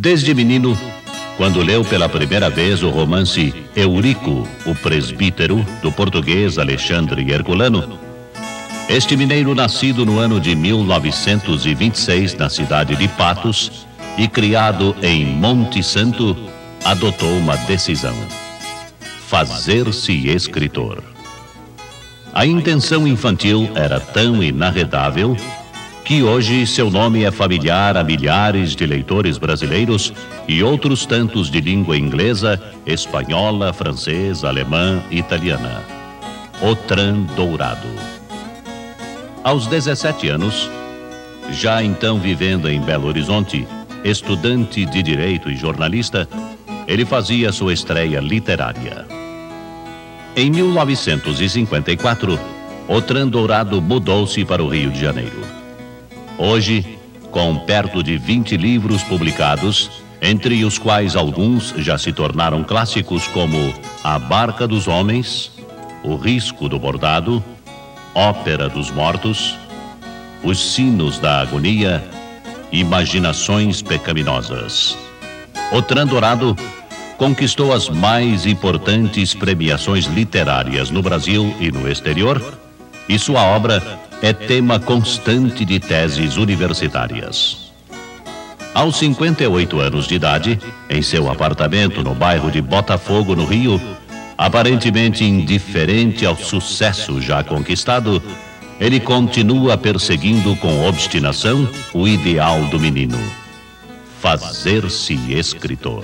Desde menino, quando leu pela primeira vez o romance Eurico, o Presbítero, do português Alexandre Herculano, este mineiro, nascido no ano de 1926 na cidade de Patos e criado em Monte Santo, adotou uma decisão: fazer-se escritor. A intenção infantil era tão inarredável que hoje seu nome é familiar a milhares de leitores brasileiros e outros tantos de língua inglesa, espanhola, francesa, alemã e italiana. Autran Dourado. Aos 17 anos, já então vivendo em Belo Horizonte, estudante de Direito e jornalista, ele fazia sua estreia literária. Em 1954, Autran Dourado mudou-se para o Rio de Janeiro. Hoje, com perto de 20 livros publicados, entre os quais alguns já se tornaram clássicos, como A Barca dos Homens, O Risco do Bordado, Ópera dos Mortos, Os Sinos da Agonia, Imaginações Pecaminosas. Autran Dourado conquistou as mais importantes premiações literárias no Brasil e no exterior, e sua obra é tema constante de teses universitárias. Aos 58 anos de idade, em seu apartamento no bairro de Botafogo, no Rio, aparentemente indiferente ao sucesso já conquistado, ele continua perseguindo com obstinação o ideal do menino: fazer-se escritor.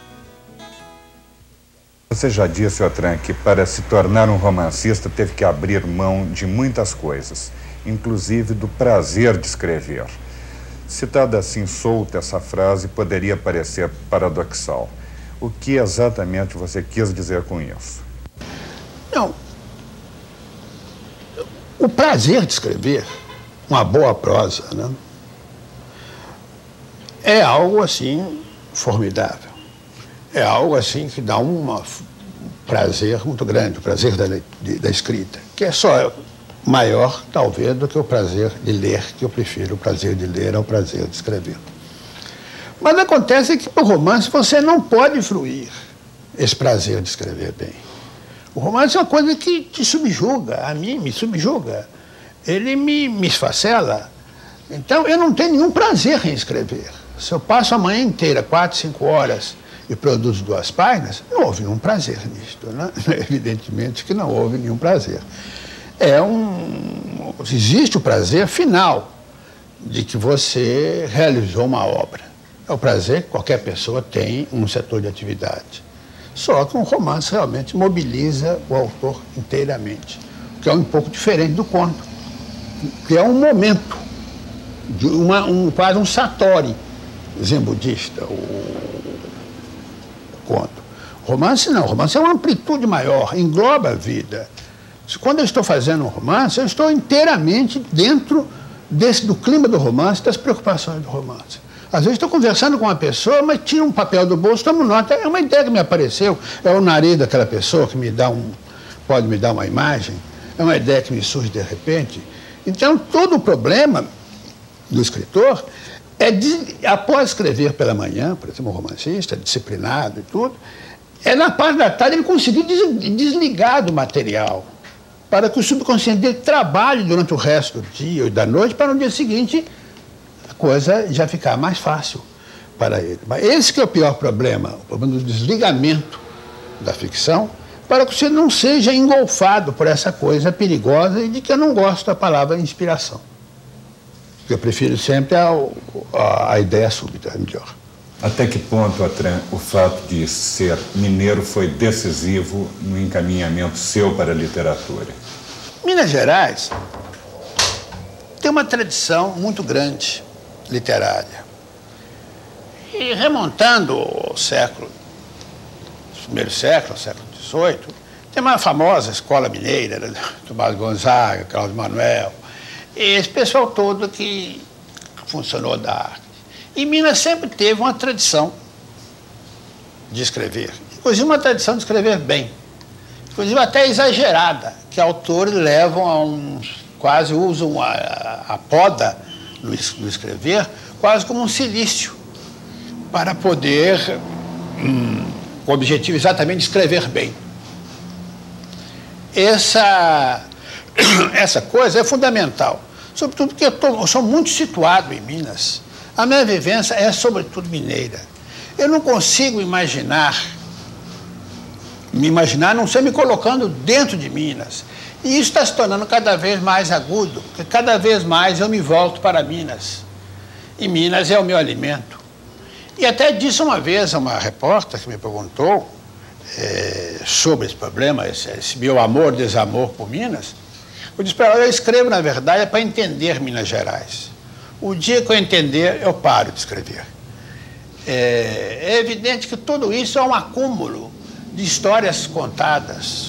Você já disse, Autran, que para se tornar um romancista teve que abrir mão de muitas coisas, inclusive do prazer de escrever. Citada assim solta, essa frase poderia parecer paradoxal. O que exatamente você quis dizer com isso? Não. O prazer de escrever uma boa prosa, né, é algo assim formidável. É algo assim que dá um prazer muito grande, o prazer da escrita, que é só maior, talvez, do que o prazer de ler, que eu prefiro o prazer de ler ao prazer de escrever. Mas acontece que no romance você não pode fruir esse prazer de escrever bem. O romance é uma coisa que te subjuga, a mim me subjuga. Ele me esfacela. Então eu não tenho nenhum prazer em escrever. Se eu passo a manhã inteira, 4, 5 horas, e produzo 2 páginas, não houve nenhum prazer nisto, né? Evidentemente que não houve nenhum prazer. Existe o prazer final de que você realizou uma obra. É o prazer que qualquer pessoa tem em um setor de atividade. Só que um romance realmente mobiliza o autor inteiramente, que é um pouco diferente do conto, que é um momento, de quase um satori zen budista, o conto. Romance não, romance é uma amplitude maior, engloba a vida. Quando eu estou fazendo um romance, eu estou inteiramente dentro do clima do romance, das preocupações do romance. Às vezes estou conversando com uma pessoa, mas tiro um papel do bolso, tomo nota, é uma ideia que me apareceu, é o nariz daquela pessoa que pode me dar uma imagem, é uma ideia que me surge de repente. Então, todo o problema do escritor é, após escrever pela manhã, por exemplo, um romancista, disciplinado e tudo, é na parte da tarde ele conseguir desligar do material, para que o subconsciente dele trabalhe durante o resto do dia e da noite, para no dia seguinte a coisa já ficar mais fácil para ele. Mas esse que é o pior problema, o problema do desligamento da ficção, para que você não seja engolfado por essa coisa perigosa e de que eu não gosto da palavra inspiração. Eu prefiro sempre a ideia súbita, é melhor. Até que ponto, Autran, o fato de ser mineiro foi decisivo no encaminhamento seu para a literatura? Minas Gerais tem uma tradição muito grande literária. E remontando ao primeiro século XVIII, tem uma famosa escola mineira, né? Tomás Gonzaga, Cláudio Manuel, e esse pessoal todo que funcionou da arte. E Minas sempre teve uma tradição de escrever, inclusive uma tradição de escrever bem, inclusive até exagerada, que autores levam quase usam a poda no escrever quase como um cilício, para poder, com o objetivo exatamente de escrever bem. Essa coisa é fundamental, sobretudo porque eu sou muito situado em Minas. A minha vivência é sobretudo mineira. Eu não consigo me imaginar, não sei, me colocando dentro de Minas. E isso está se tornando cada vez mais agudo, porque cada vez mais eu me volto para Minas. E Minas é o meu alimento. E até disse uma vez a uma repórter que me perguntou sobre esse problema, esse meu amor, desamor por Minas. Eu disse para ela, eu escrevo, na verdade, para entender Minas Gerais. O dia que eu entender, eu paro de escrever. É evidente que tudo isso é um acúmulo de histórias contadas.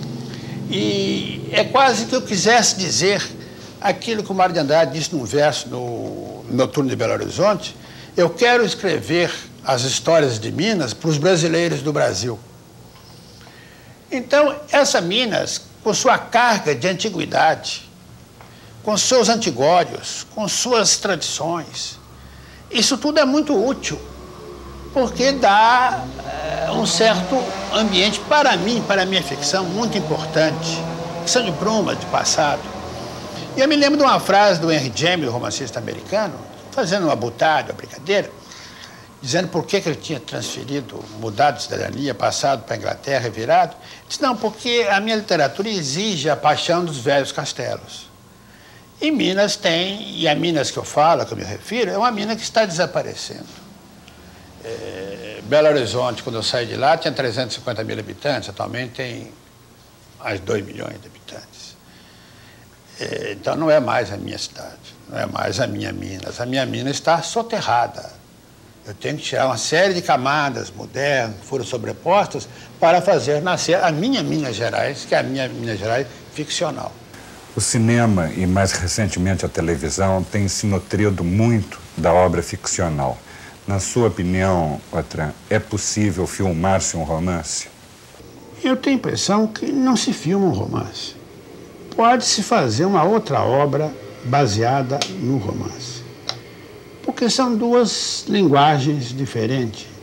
E é quase que eu quisesse dizer aquilo que o Mário de Andrade disse num verso no Noturno de Belo Horizonte: eu quero escrever as histórias de Minas para os brasileiros do Brasil. Então, essa Minas, com sua carga de antiguidade, com seus antigórios, com suas tradições, isso tudo é muito útil, porque dá um certo ambiente, para mim, para a minha ficção, muito importante, que são de brumas de passado. E eu me lembro de uma frase do Henry James, o romancista americano, fazendo uma butada, uma brincadeira, dizendo por que ele tinha transferido, mudado de cidadania, passado para a Inglaterra e virado. Disse, não, porque a minha literatura exige a paixão dos velhos castelos. E Minas tem, e a Minas que eu falo, que eu me refiro, é uma mina que está desaparecendo. Belo Horizonte, quando eu saí de lá, tinha 350 mil habitantes, atualmente tem mais de 2 milhões de habitantes. Então não é mais a minha cidade, não é mais a minha Minas. A minha Minas está soterrada. Eu tenho que tirar uma série de camadas modernas, que foram sobrepostas, para fazer nascer a minha Minas Gerais, que é a minha Minas Gerais ficcional. O cinema e, mais recentemente, a televisão têm se nutrido muito da obra ficcional. Na sua opinião, Autran, é possível filmar-se um romance? Eu tenho a impressão que não se filma um romance. Pode-se fazer uma outra obra baseada no romance. Porque são duas linguagens diferentes.